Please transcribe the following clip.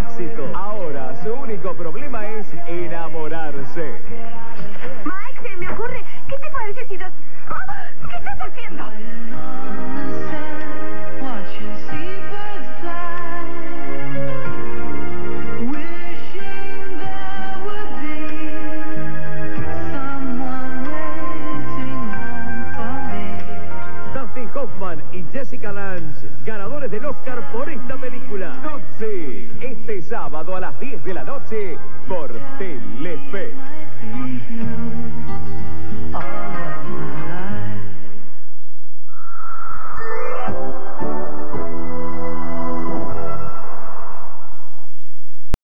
éxito. Ahora su único problema es enamorarse. Mike, se me ocurre. ¿Qué te parece si nos... ¡Ah! ¿Qué estás haciendo? Dustin Hoffman y Jessica Lange, ganadores del Oscar por esta película. Tootsie, este sábado a las 10 de la noche por Telefe.